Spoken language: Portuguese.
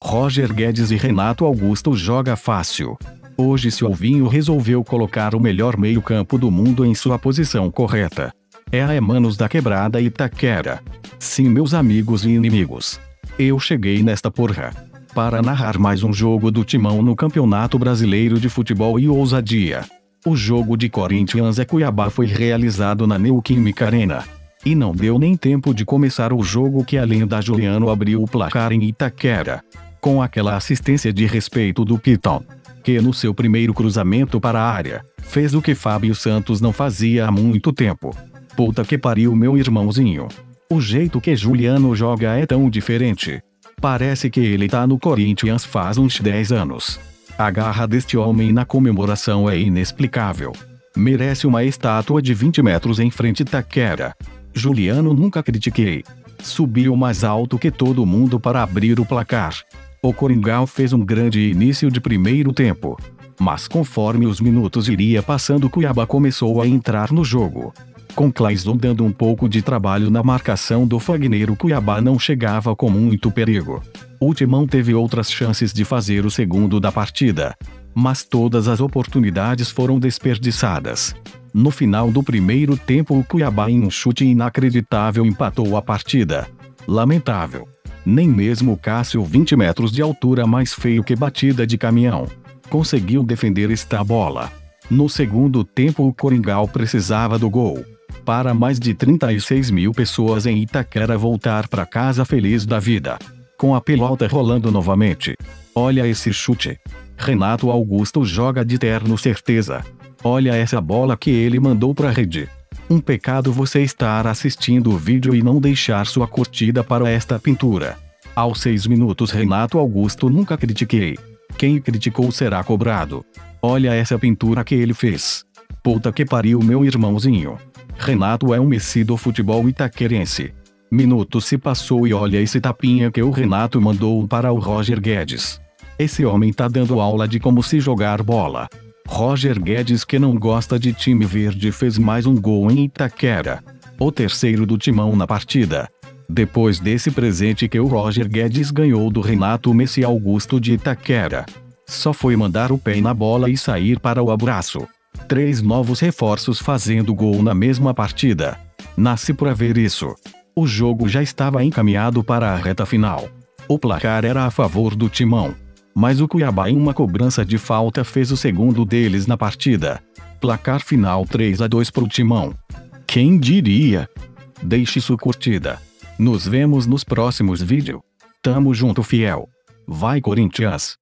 Roger Guedes e Renato Augusto joga fácil. Hoje Silvinho resolveu colocar o melhor meio-campo do mundo em sua posição correta. É a Hermanos da Quebrada Itaquera. Sim, meus amigos e inimigos. Eu cheguei nesta porra para narrar mais um jogo do Timão no Campeonato Brasileiro de Futebol e ousadia. O jogo de Corinthians e Cuiabá foi realizado na Neoquímica Arena. E não deu nem tempo de começar o jogo que a lenda Juliano abriu o placar em Itaquera. Com aquela assistência de respeito do Piton, que no seu primeiro cruzamento para a área, fez o que Fábio Santos não fazia há muito tempo. Puta que pariu, meu irmãozinho. O jeito que Juliano joga é tão diferente. Parece que ele tá no Corinthians faz uns 10 anos. A garra deste homem na comemoração é inexplicável. Merece uma estátua de 20 metros em frente a Itaquera. Juliano nunca critiquei. Subiu mais alto que todo mundo para abrir o placar. O Coringão fez um grande início de primeiro tempo. Mas conforme os minutos iria passando, Cuiabá começou a entrar no jogo. Com Clayson dando um pouco de trabalho na marcação do Fagner, o Cuiabá não chegava com muito perigo. O Timão teve outras chances de fazer o segundo da partida, mas todas as oportunidades foram desperdiçadas. No final do primeiro tempo, o Cuiabá, em um chute inacreditável, empatou a partida. Lamentável. Nem mesmo o Cássio, 20 metros de altura, mais feio que batida de caminhão, conseguiu defender esta bola. No segundo tempo, o Coringão precisava do gol para mais de 36 mil pessoas em Itaquera voltar para casa feliz da vida. Com a pelota rolando novamente. Olha esse chute. Renato Augusto joga de terno certeza. Olha essa bola que ele mandou pra rede. Um pecado você estar assistindo o vídeo e não deixar sua curtida para esta pintura. Aos 6 minutos, Renato Augusto nunca critiquei. Quem criticou será cobrado. Olha essa pintura que ele fez. Puta que pariu, meu irmãozinho. Renato é um messi do futebol itaquerense. Minuto se passou e olha esse tapinha que o Renato mandou para o Roger Guedes. Esse homem tá dando aula de como se jogar bola. Roger Guedes, que não gosta de time verde, fez mais um gol em Itaquera. O terceiro do Timão na partida. Depois desse presente que o Roger Guedes ganhou do Renato Messi Augusto de Itaquera, só foi mandar o pé na bola e sair para o abraço. 3 novos reforços fazendo gol na mesma partida. Nasci pra ver isso. O jogo já estava encaminhado para a reta final. O placar era a favor do Timão. Mas o Cuiabá, em uma cobrança de falta, fez o segundo deles na partida. Placar final 3-2 pro Timão. Quem diria? Deixe sua curtida. Nos vemos nos próximos vídeos. Tamo junto, fiel. Vai, Corinthians!